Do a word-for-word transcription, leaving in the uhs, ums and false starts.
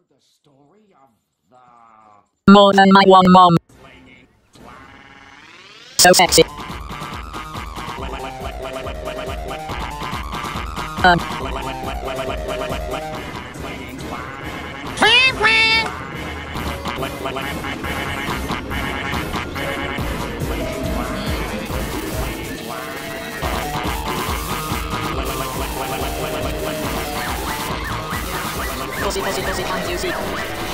More than my one mom. So sexy. Um. Pussy, pussy, pussy, can't you see?